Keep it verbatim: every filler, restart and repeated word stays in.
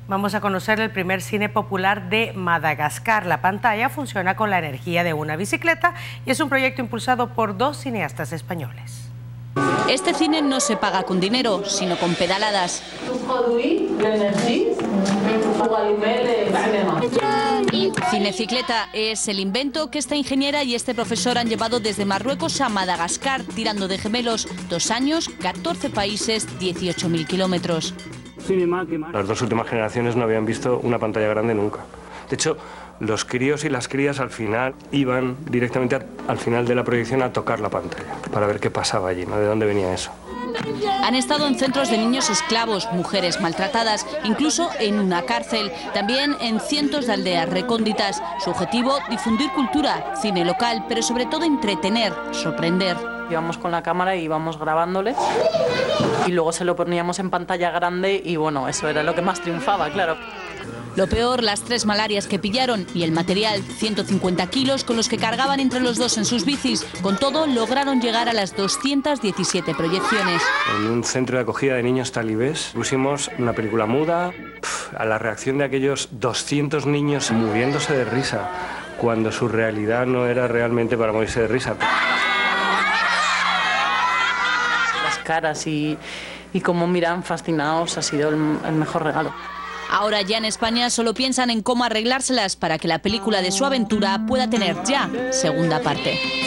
Vamos a conocer el primer cine popular de Madagascar. La pantalla funciona con la energía de una bicicleta y es un proyecto impulsado por dos cineastas españoles. Este cine no se paga con dinero, sino con pedaladas. Cinecicleta es el invento que esta ingeniera y este profesor han llevado desde Marruecos a Madagascar, tirando de gemelos. Dos años, catorce países, dieciocho mil kilómetros. Las dos últimas generaciones no habían visto una pantalla grande nunca. De hecho, los críos y las crías al final iban directamente a, al final de la proyección a tocar la pantalla para ver qué pasaba allí, ¿no? De dónde venía eso. Han estado en centros de niños esclavos, mujeres maltratadas, incluso en una cárcel, también en cientos de aldeas recónditas. Su objetivo, difundir cultura, cine local, pero sobre todo entretener, sorprender. Íbamos con la cámara y íbamos grabándole y luego se lo poníamos en pantalla grande y bueno, eso era lo que más triunfaba, claro. Lo peor, las tres malarias que pillaron y el material, ciento cincuenta kilos con los que cargaban entre los dos en sus bicis. Con todo, lograron llegar a las doscientas diecisiete proyecciones. En un centro de acogida de niños talibés pusimos una película muda. Pff, a la reacción de aquellos doscientos niños muriéndose de risa, cuando su realidad no era realmente para morirse de risa. Las caras y, y cómo miran fascinados ha sido el, el mejor regalo. Ahora ya en España solo piensan en cómo arreglárselas para que la película de su aventura pueda tener ya segunda parte.